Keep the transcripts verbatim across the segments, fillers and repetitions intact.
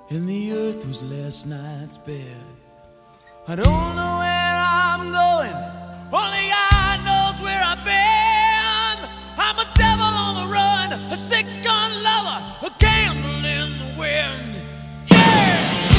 and the earth was last night's bed. I don't know where I'm going, only God knows where I've been. I'm a devil on the run, a six-gun lover, a candle in the wind. Yeah!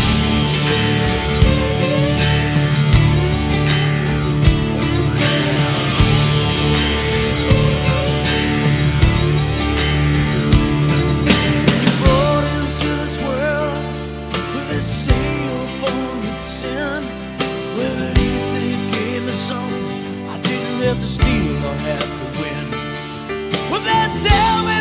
They say you're born with sin. Well, at least they gave me something I didn't have to steal or have to win. Well, they tell me